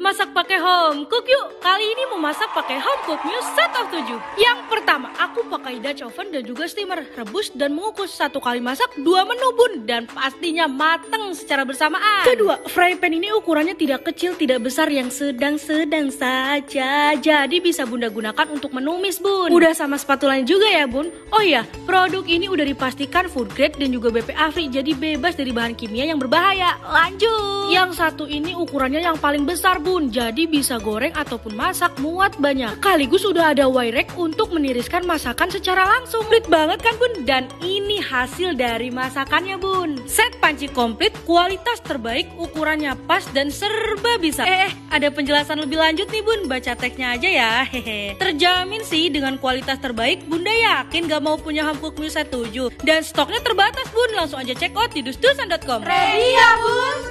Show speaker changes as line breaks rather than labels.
masak pakai home cook yuk. Kali ini mau masak pakai home cook meal set of 7. Yang pertama, aku pakai Dutch oven dan juga steamer. Rebus dan mengukus, satu kali masak 2 menu bun, dan pastinya mateng secara bersamaan. Kedua, fry pan ini ukurannya tidak kecil, tidak besar, yang sedang-sedang saja. Jadi bisa bunda gunakan untuk menumis bun. Udah sama spatulanya juga ya bun. Oh iya, produk ini udah dipastikan food grade dan juga BPA free, jadi bebas dari bahan kimia yang berbahaya. Lanjut. Yang satu ini ukurannya yang paling besar bun, jadi bisa goreng ataupun masak muat banyak. Sekaligus udah ada wire rack untuk meniriskan masakan secara langsung. Komplit banget kan bun? Dan ini hasil dari masakannya bun. Set panci komplit, kualitas terbaik, ukurannya pas dan serba bisa. Ada penjelasan lebih lanjut nih bun, baca teksnya aja ya. Hehe. Terjamin sih dengan kualitas terbaik. Bunda yakin gak mau punya home cook meal set 7. Dan stoknya terbatas bun, langsung aja check out di dusdusan.com.
Ready ya bun?